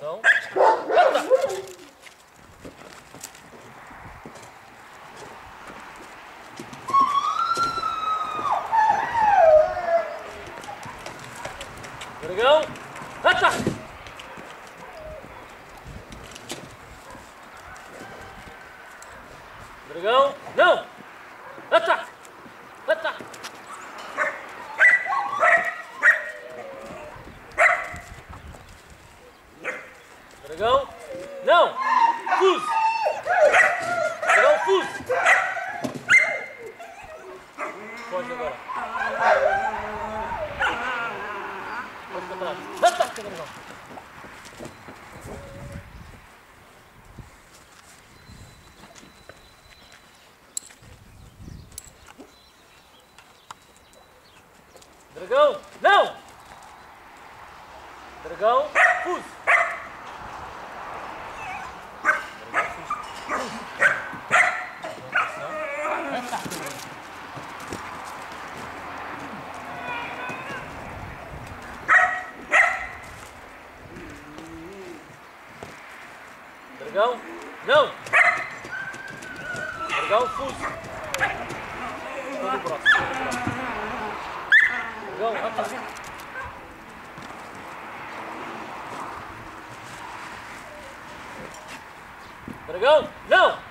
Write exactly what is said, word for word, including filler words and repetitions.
Atenção. Eita! Dragão. Eita! Dragão. Não! Eita! Eita! Dragão. Não! Fuse! Dragão, fuse! Foge agora. Foge pra trás. Eita, dragão! Dragão, não! Dragão, fuse! Dragão, não! Dragão, fuse! Todo o braço, todo o braço. Dragão, atrás. Dragão, não!